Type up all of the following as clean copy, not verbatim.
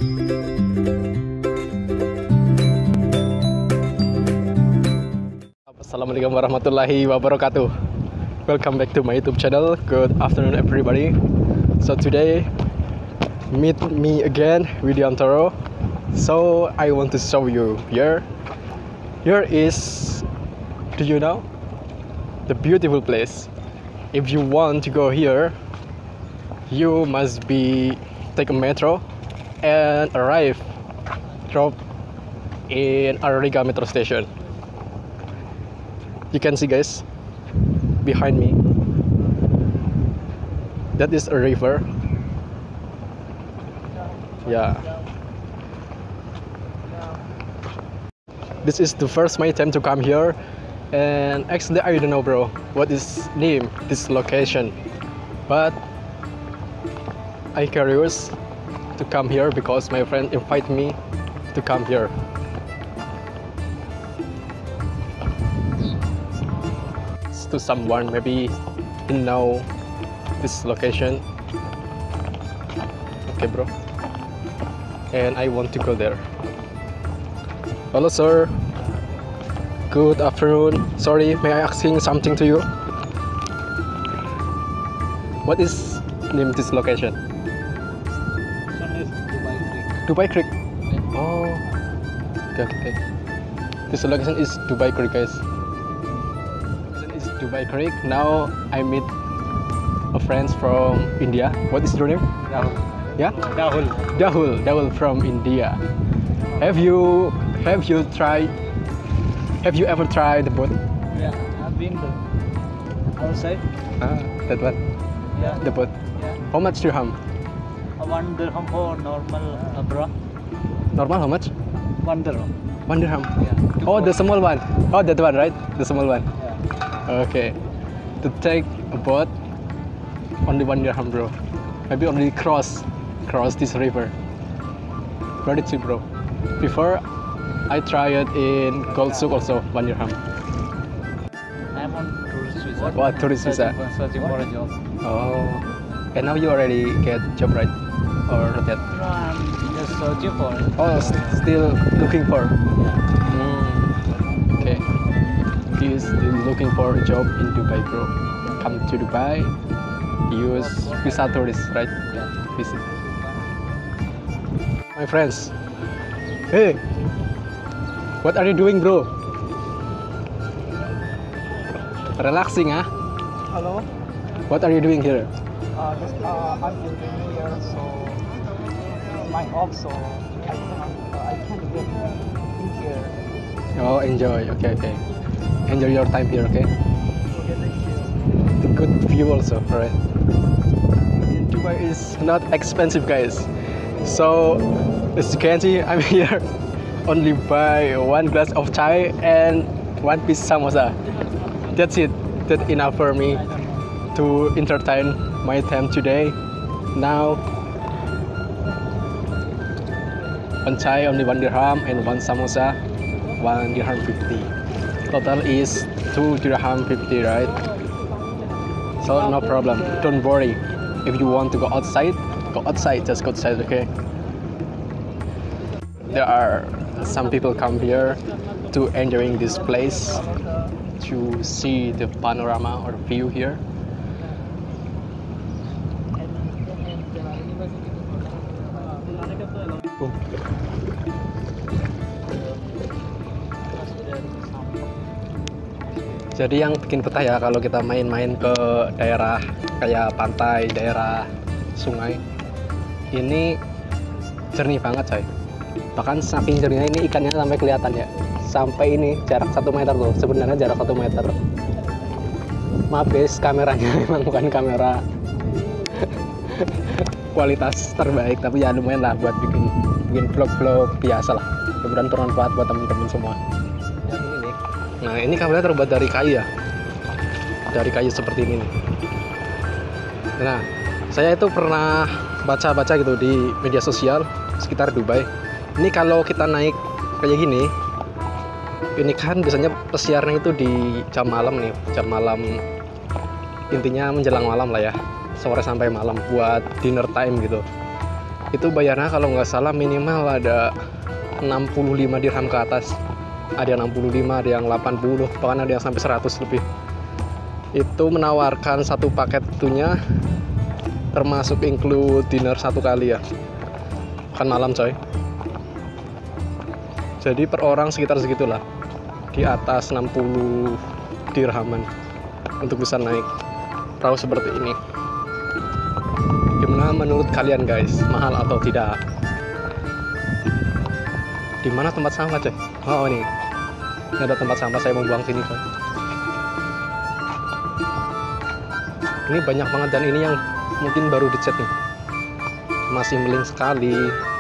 Assalamualaikum warahmatullahi wabarakatuh. Welcome back to my YouTube channel. Good afternoon everybody. So today meet me again Widiantoro. So I want to show you here. Here is, do you know, the beautiful place. If you want to go here, you must take a metro and drop in Arariga metro station. You can see, guys, behind me, that is a river. Yeah, this is the first my time to come here, and actually I don't know, bro, what is name this location, but I curious to come here because my friend invite me to come here. To someone maybe you know this location. Okay, bro, and I want to go there. Hello, sir. Good afternoon. Sorry, may I asking something to you? What is name this location? Dubai Creek. Oh, okay. This location is Dubai Creek, guys. Dubai Creek. Now I meet a friends from India. What is your name? Dahul. Yeah? Dahul from India. Have you ever tried the boat? Yeah, I've been outside. That one. Yeah. The boat. Yeah. How much dirham? 1 dirham for normal bra. Normal how much? 1 dirham. 1 dirham. Yeah. Oh, the small one. Oh, that one, right? The small one. Yeah. Okay. To take a boat, only 1 dirham, bro. Maybe only cross this river. Very cheap, bro. Before I tried it in Gold Souk also, 1 dirham. I'm on tourist visa. What, tourist visa? Searching for a job. Oh. And now you already get job, right? Or not yet? No, I'm just searching for it. Oh, still looking for. Yeah. Okay. He is still looking for a job in Dubai, bro. Come to Dubai, use visa tourist, right? Yeah. Visit. My friends. Hey, what are you doing, bro? Relaxing, huh? Hello. What are you doing here? I'm living here, so my off, so I can get in here. Oh, enjoy. Okay. Enjoy your time here, okay? Okay, thank you. The good view also, alright? Dubai is not expensive, guys. So, as you can see, I'm here only buy 1 glass of chai and 1 piece samosa. That's it. That's enough for me to entertain my time today. Now, 1 chai only 1 dirham and 1 samosa 1 dirham 50. Total is 2 dirham 50, right? So no problem. Don't worry. If you want to go outside. Just go outside, okay? There are some people come here to enjoying this place, to see the panorama or view here. Jadi yang bikin betah ya kalau kita main-main ke daerah kayak pantai, daerah sungai, ini jernih banget, coy. Bahkan saking jernihnya ini ikannya sampai kelihatan ya. Sampai ini jarak 1 meter tuh. Sebenarnya jarak 1 meter. Maaf guys, kameranya memang bukan kamera kualitas terbaik, tapi ya lumayan lah buat bikin vlog-vlog biasa lah. Mudah-mudahan bermanfaat buat teman-teman semua. Nah, ini kameranya terbuat dari kayu ya. Dari kayu seperti ini nih. Nah, saya itu pernah baca-baca gitu di media sosial sekitar Dubai. Ini kalau kita naik kayak gini, ini kan biasanya pesiarnya itu di jam malam nih, jam malam, intinya menjelang malam lah ya, sore sampai malam buat dinner time gitu. Itu bayarnya kalau nggak salah minimal ada 65 dirham ke atas. Ada yang 65, ada yang 80, bahkan ada yang sampai 100 lebih. Itu menawarkan satu paket itunya termasuk include dinner satu kali ya, kan malam coy. Jadi per orang sekitar segitulah, di atas 60 dirhaman untuk bisa naik perahu seperti ini. Gimana menurut kalian guys, mahal atau tidak? Di mana tempat sampah coy? Oh ini ada tempat sampah, saya mau buang sini coy. Ini banyak banget dan ini yang mungkin baru dicat nih, masih beling sekali.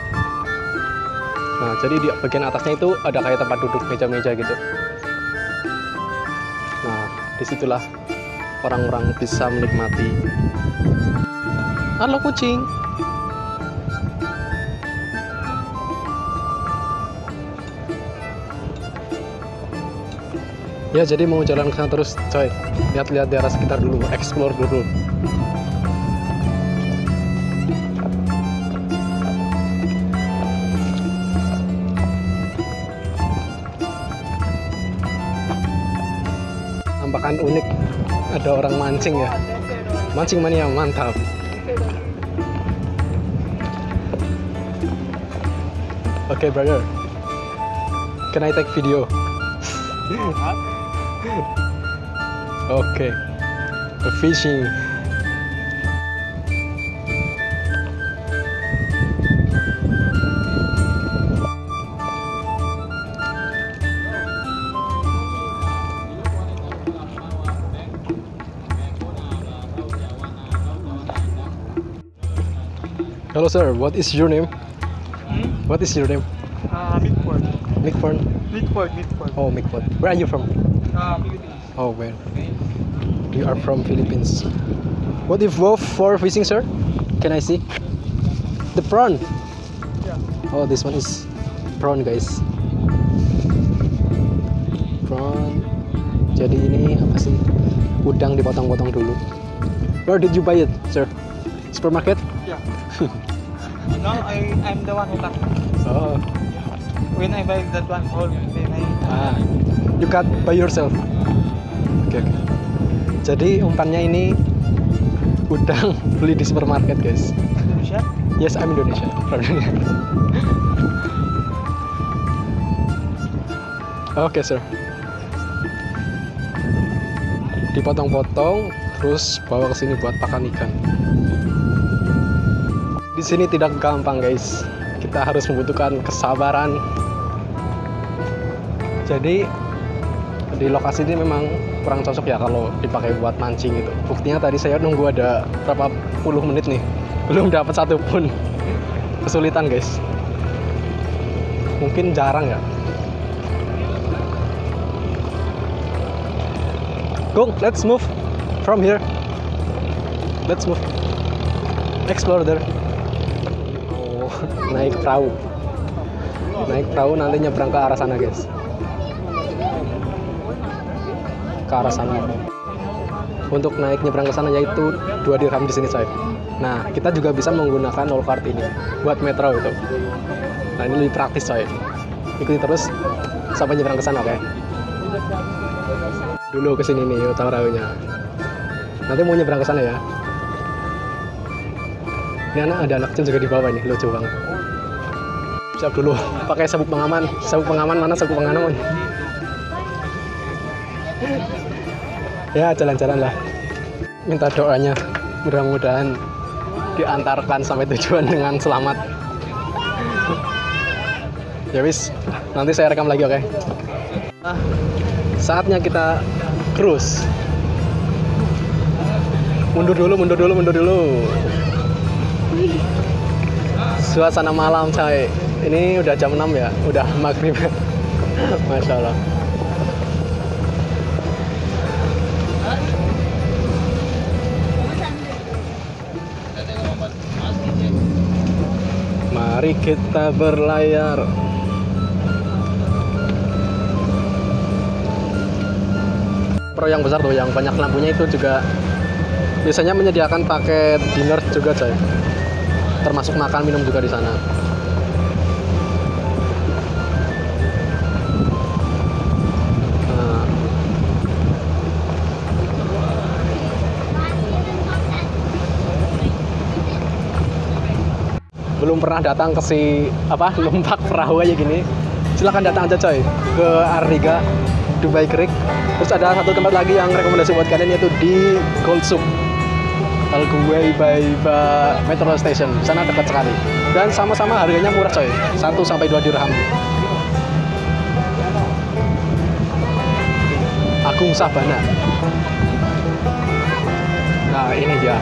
Nah jadi di bagian atasnya itu ada kayak tempat duduk, meja-meja gitu. Nah disitulah orang-orang bisa menikmati. Halo kucing. Ya jadi mau jalan ke sana terus coy, lihat-lihat daerah sekitar dulu, explore dulu. Tampakan unik, ada orang mancing ya, mancing mania mantap. Okay brother, can I take video? Okay, fishing. Hello sir, what is your name? What is your name? Midford. Mickford. Midford. Oh, Mickford. Where are you from? Philippines. Oh, where? You are from Philippines. What if both for fishing, sir? Can I see? The prawn. Yeah. Oh, this one is prawn, guys. Prawn. Jadi ini apa sih? Udang dipotong-potong dulu. Where did you buy it, sir? Supermarket? Yeah. No, I'm the one who cut. Oh. When I buy that one whole, then I. You cut by yourself. Oke. Jadi umpannya ini udang beli di supermarket, guys. Indonesia? Yes, I'm Indonesia. Oke, sir. Dipotong-potong, terus bawa ke sini buat pakan ikan. Di sini tidak gampang, guys. Kita harus membutuhkan kesabaran. Jadi di lokasi ini memang kurang cocok ya kalau dipakai buat mancing gitu. Buktinya tadi saya nunggu ada berapa puluh menit nih, belum dapat satu pun. Kesulitan, guys. Mungkin jarang ya. Go, let's move from here. Let's move. Explore there. Oh, naik perahu. Naik perahu nanti nyebrang ke arah sana, guys. Ke arah sana. Untuk naik nyebrang ke sana yaitu 2 dirham di sini, coy. Nah, kita juga bisa menggunakan all card ini buat metro itu. Nah, ini lebih praktis, coy. Ikuti terus sampai nyebrang ke sana, oke? Dulu ke sini nih utang perahunya. Nanti mau nyebrang ke sana ya. Ini ada anak kecil juga di bawah nih, lucu banget. Siap dulu, pakai sabuk pengaman. Sabuk pengaman mana? Sabuk pengaman. Ya, jalan-jalan lah. Minta doanya, mudah-mudahan diantarkan sampai tujuan dengan selamat. Ya wis, nanti saya rekam lagi, oke? Nah, saatnya kita cruise. Mundur dulu. Suasana malam, coy. Ini udah jam 6 ya, udah maghrib. Masya Allah. Mari kita berlayar. Pro yang besar tuh, yang banyak lampunya itu juga biasanya menyediakan paket dinner juga, coy. termasuk makan minum juga di sana. Belum pernah datang ke numpak perahu aja gini, silahkan datang aja coy ke Arriga Dubai Creek. Terus ada satu tempat lagi yang rekomendasi buat kalian, yaitu di Gold Souk Al Ghubaiba Metro Station. Sana dekat sekali dan sama-sama harganya murah coy, 1-2 dirham. Agung Sabana. Nah ini dia.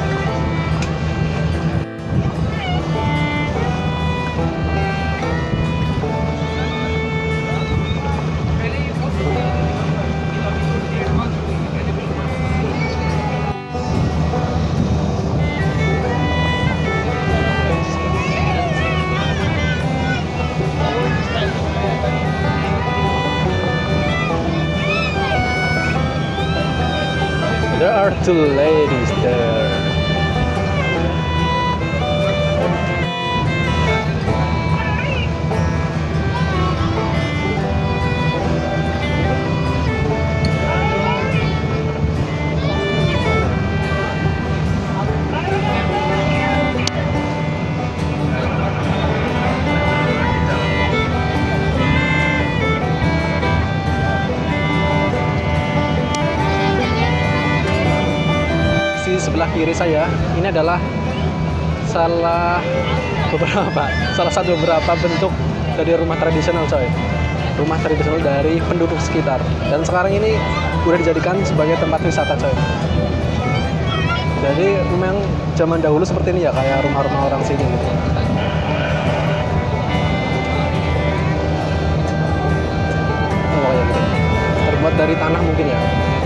There are 2 ladies there. Sebelah kiri saya ini adalah salah satu beberapa bentuk dari rumah tradisional coy, rumah tradisional dari penduduk sekitar, dan sekarang ini udah dijadikan sebagai tempat wisata coy. Jadi memang zaman dahulu seperti ini ya, kayak rumah-rumah orang sini gitu. Oh ya gitu, terbuat dari tanah mungkin ya.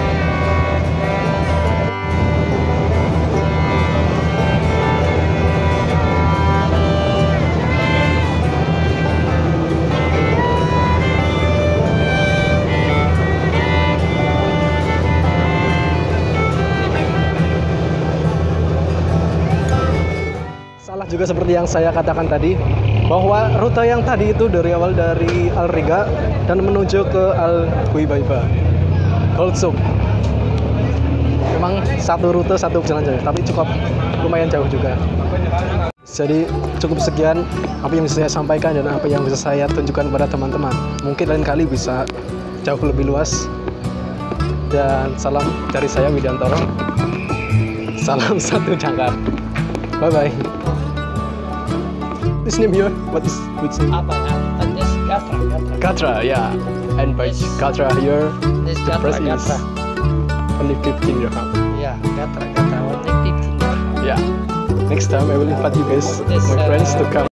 Juga seperti yang saya katakan tadi, bahwa rute yang tadi itu dari awal dari Al Riga dan menuju ke Al Ghubaiba Gold Souk. Memang satu rute satu jalan jauh, tapi cukup lumayan jauh juga. Jadi cukup sekian apa yang bisa saya sampaikan dan apa yang bisa saya tunjukkan kepada teman-teman. Mungkin lain kali bisa jauh lebih luas. Dan salam dari saya Widiantoro. Salam satu jangkar. Bye bye. This name here, what is which name? This Gatra. Gatra, yeah. And by Gatra here, This the price is Gatra. only 15 dirham. Yeah, Gatra only 15 dirham. Yeah. Next time I will invite you guys, This, my friends, to come.